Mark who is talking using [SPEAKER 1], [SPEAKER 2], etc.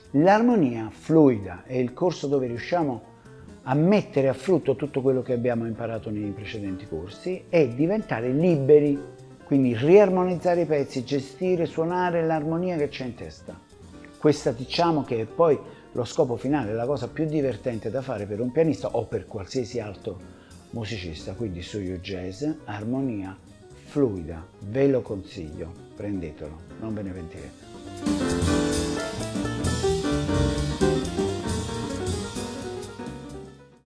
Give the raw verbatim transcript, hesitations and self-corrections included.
[SPEAKER 1] L'armonia fluida è il corso dove riusciamo a mettere a frutto tutto quello che abbiamo imparato nei precedenti corsi e diventare liberi, quindi riarmonizzare i pezzi, gestire, suonare l'armonia che c'è in testa. Questa diciamo che è poi lo scopo finale, la cosa più divertente da fare per un pianista o per qualsiasi altro musicista, quindi Suyo Jazz, armonia fluida, ve lo consiglio, prendetelo, non ve ne pentirete.